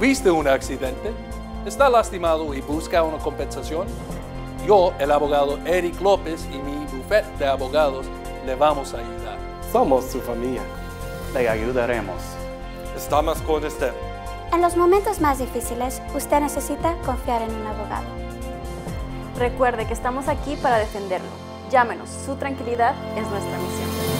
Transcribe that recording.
¿Tuviste un accidente? ¿Está lastimado y busca una compensación? Yo, el abogado Eric López y mi bufete de abogados le vamos a ayudar. Somos su familia. Le ayudaremos. Estamos con usted. En los momentos más difíciles, usted necesita confiar en un abogado. Recuerde que estamos aquí para defenderlo. Llámenos, su tranquilidad es nuestra misión.